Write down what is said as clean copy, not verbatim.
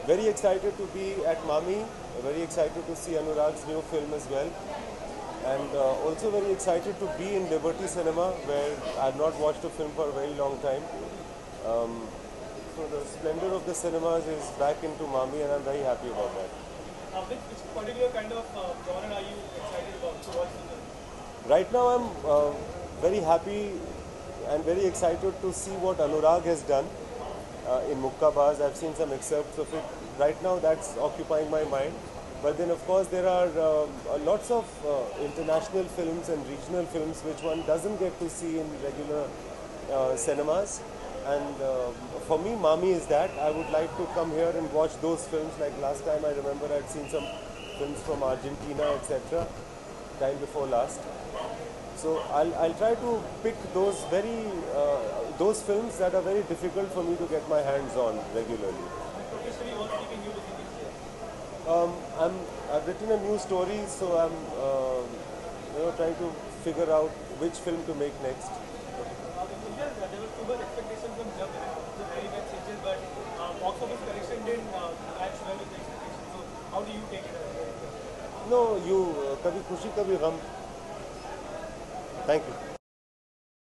Very excited to be at Mami. Very excited to see Anurag's new film as well. And also very excited to be in Liberty Cinema, where I've not watched a film for a very long time. Um, so the splendor of the cinemas is back into Mami, and I'm very happy about that. Which particular kind of genre are you excited about to watch the film? Right now, I'm very happy and very excited to see what Anurag has done in Mukkabaz. I've seen some excerpts of it. Right now, that's occupying my mind. But then, of course, there are lots of international films and regional films which one doesn't get to see in regular cinemas. And for me, Mami is that. I would like to come here and watch those films. Like last time, I remember I'd seen some films from Argentina, etc. Time before last. So I'll try to pick those films that are very difficult for me to get my hands on regularly. And professionally, what's keeping you busy this year? I've written a new story, so I'm trying to figure out which film to make next. Imtiaz, there were too much expectations from Jab, the very web series, but box office collection didn't match well with the expectations. So how do you take it? No, you kabhi khushi kabhi gham. Thank you.